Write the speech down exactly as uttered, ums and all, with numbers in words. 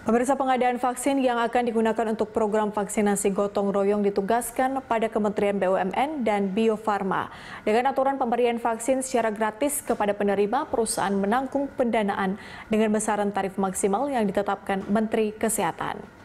Pemirsa, pengadaan vaksin yang akan digunakan untuk program vaksinasi gotong royong ditugaskan pada Kementerian B U M N dan Bio Farma. Dengan aturan pemberian vaksin secara gratis kepada penerima, perusahaan menanggung pendanaan dengan besaran tarif maksimal yang ditetapkan Menteri Kesehatan.